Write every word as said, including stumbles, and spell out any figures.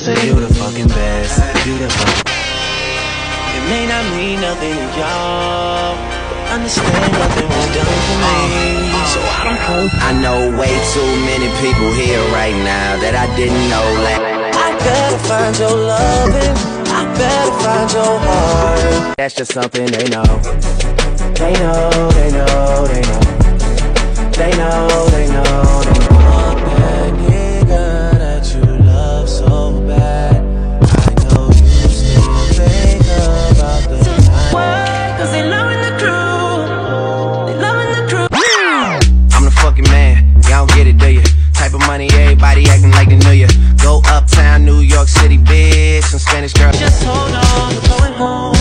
say you the fucking best. You the fucking. It may not mean nothing to y'all, but understand nothing was done for me, so I don't hold. I know way too many people here right now that I didn't know. Like, I better find your loving, I better find your heart. that's just something they know. They know, they know, they know. They know, they know, they know. That nigga that you love so bad, I know you still think about the time. Why? Cause they loving the crew, they loving the crew. I'm the fucking man, y'all don't get it, do ya? Type of money, everybody acting like they knew ya. Go uptown, New York City, bitch, some Spanish girl. Just hold on, we're going home.